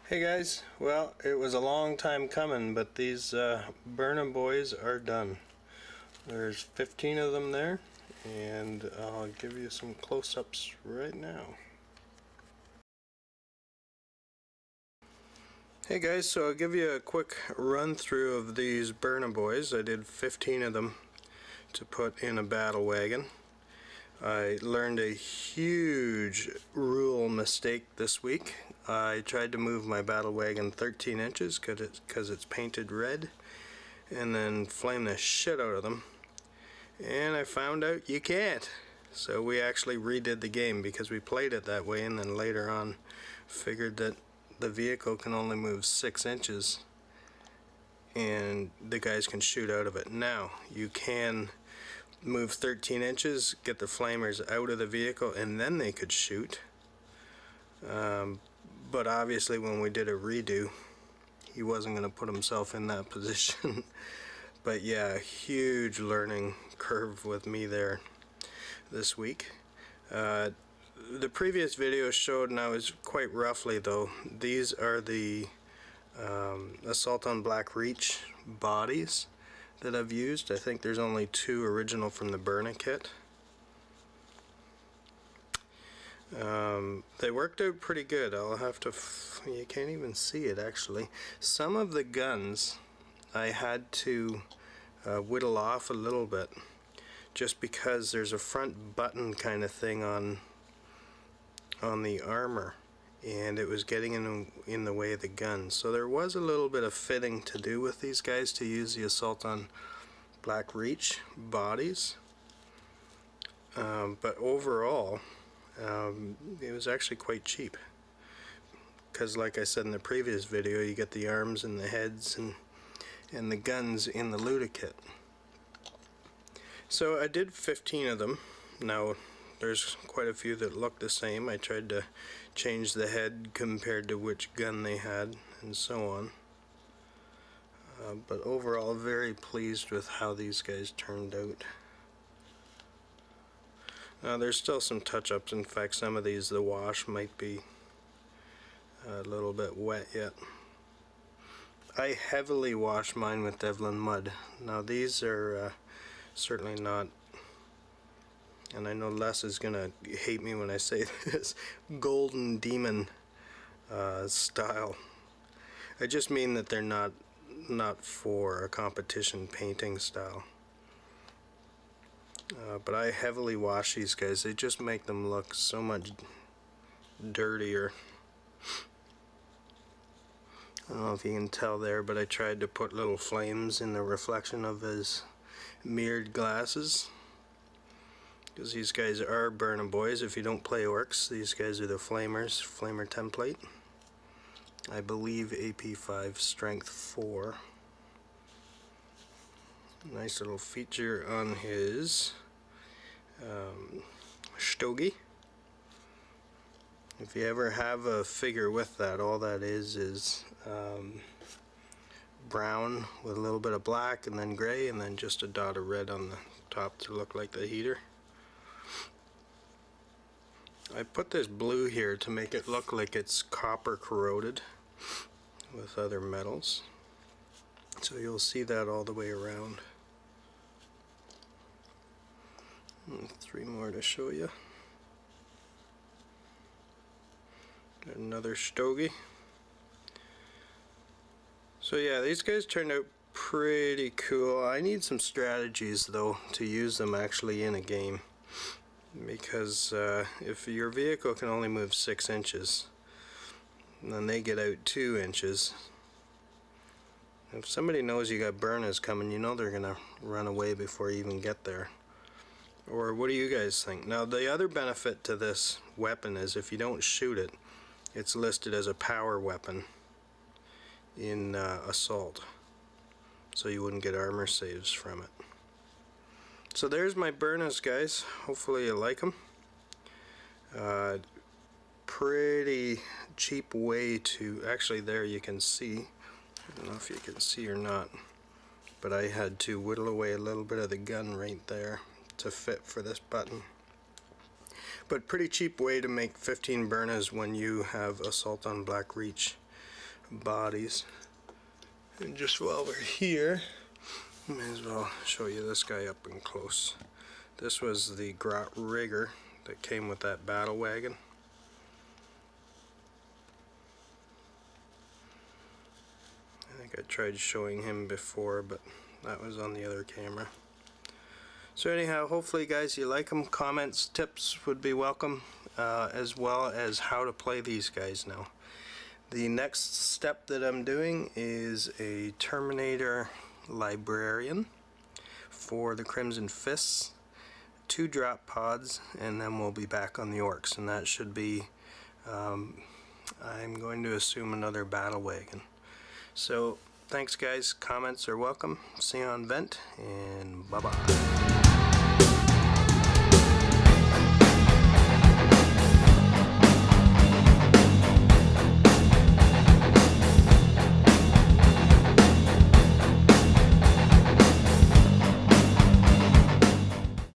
Hey guys, well, it was a long time coming, but these burna boys are done. There's 15 of them there, and I'll give you some close-ups right now. Hey guys, so I'll give you a quick run through of these burna boys. I did 15 of them to put in a battle wagon. I learned a huge rule mistake this week. I tried to move my battle wagon 13 inches because it's painted red, and then flame the shit out of them. And I found out you can't. So we actually redid the game because we played it that way, and then later on figured that the vehicle can only move 6 inches and the guys can shoot out of it. Now you can move 13 inches, get the flamers out of the vehicle, and then they could shoot. But obviously when we did a redo, he wasn't going to put himself in that position. But yeah, huge learning curve with me there this week. The previous video showed, and I was quite roughly though, these are the Assault on Black Reach bodies that I've used. I think there's only 2 original from the burna kit. They worked out pretty good. I'll have to, you can't even see it actually. Some of the guns I had to whittle off a little bit just because there's a front button kind of thing on the armor, and it was getting in the way of the gun. So there was a little bit of fitting to do with these guys to use the Assault on Black Reach bodies. But overall, it was actually quite cheap. Because like I said in the previous video, you get the arms and the heads and the guns in the Luda kit. So I did 15 of them. Now there's quite a few that look the same. I tried to change the head compared to which gun they had and so on. But overall very pleased with how these guys turned out. Now there's still some touch-ups. In fact, some of these, the wash might be a little bit wet yet. I heavily wash mine with Devlin mud. Now these are certainly not, and I know Les is gonna hate me when I say this, Golden Demon style. I just mean that they're not for a competition painting style. But I heavily wash these guys. They just make them look so much dirtier. I don't know if you can tell there, but I tried to put little flames in the reflection of his mirrored glasses. Because these guys are burna boys. If you don't play orcs, these guys are the flamers, flamer template. I believe AP5 strength 4. Nice little feature on his stogie. If you ever have a figure with that, all that is brown with a little bit of black and then gray and then just a dot of red on the top to look like the heater. I put this blue here to make it look like it's copper corroded with other metals. So you'll see that all the way around. And 3 more to show you. Got another stogie. So yeah, these guys turned out pretty cool. I need some strategies though to use them actually in a game, because if your vehicle can only move 6 inches and then they get out 2 inches, if somebody knows you got burnas coming, you know they're gonna run away before you even get there. Or what do you guys think? Now the other benefit to this weapon is if you don't shoot it, it's listed as a power weapon in Assault, so you wouldn't get armor saves from it. So there's my burnas, guys. Hopefully you like them. Pretty cheap way to, actually there you can see, I don't know if you can see or not, but I had to whittle away a little bit of the gun right there to fit for this button. But pretty cheap way to make 15 burnas when you have Assault on Black Reach bodies. And just while we're here, may as well show you this guy up and close. This was the Grot rigger that came with that battle wagon. I think I tried showing him before, but that was on the other camera. So anyhow, hopefully guys you like them. Comments, tips would be welcome, as well as how to play these guys now. The next step that I'm doing is a Terminator Librarian for the Crimson Fists, 2 drop pods, and then we'll be back on the Orcs, and that should be, I'm going to assume, another battle wagon. So thanks guys, comments are welcome. See you on Vent, and bye bye.